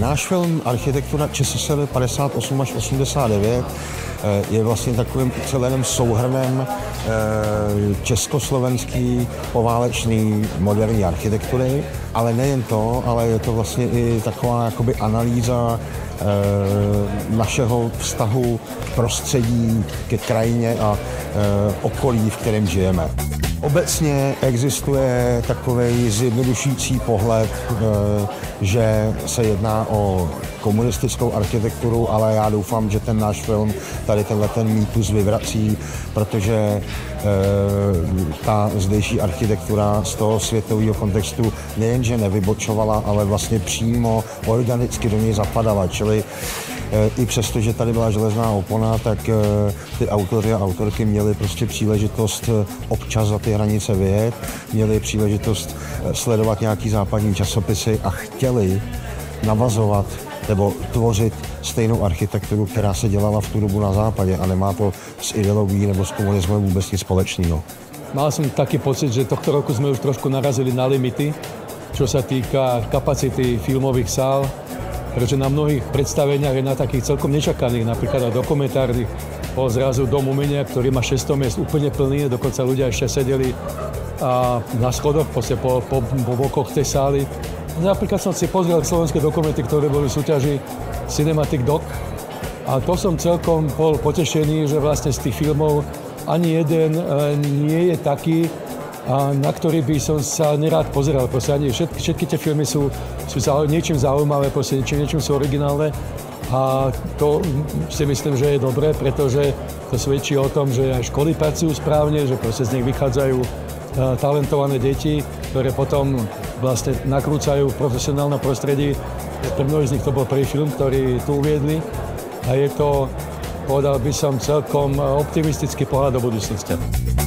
Náš film Architektura ČSSR 58 až 89 je vlastně takovým uceleným souhrnem československý poválečný moderní architektury, ale nejen to, ale je to vlastně i taková jakoby analýza našeho vztahu k prostředí, ke krajině a okolí, v kterém žijeme. Obecně existuje takový zjednodušující pohled, že se jedná o komunistickou architekturu, ale já doufám, že ten náš film tady ten mýtus vyvrací, protože ta zdejší architektura z toho světového kontextu nejenže nevybočovala, ale vlastně přímo organicky do něj zapadala. Čili i přesto, že tady byla železná opona, tak ty autoři a autorky měli prostě příležitost občas za ty hranice vyjet, měli příležitost sledovat nějaký západní časopisy a chtěli navazovat nebo tvořit stejnou architekturu, která se dělala v tu dobu na západě a nemá to s ideologií nebo s komunismem vůbec nic společného. Mal som taký pocit, že tohto roku sme už trošku narazili na limity, čo sa týka kapacity filmových sál, pretože na mnohých predstaveniach je na takých celkom nečakaných, napríklad na dokumentárnych, bol zrazu Dom umenia, ktorý má 600 miest úplne plný, dokonca ľudia ešte sedeli na schodoch po bokoch tej sály. Napríklad som si pozrel slovenské dokumenty, ktoré boli v súťaži Cinematic Doc a to som celkom bol potešený, že vlastne z tých filmov ani jeden nie je taký, na ktorý by som sa nerád pozeral. Proste ani všetky tie filmy sú niečím zaujímavé, niečím sú originálne a to si myslím, že je dobré, pretože to svedčí o tom, že aj školy pracujú správne, že proste z nich vychádzajú talentované deti, ktoré potom vlastne nakrúcajú v profesionálnom prostredí. Pre mnohých z nich to bol prvý film, ktorý tu uviedli a je to, povedal by som, celkom optimistický pohľad do budúcnosti.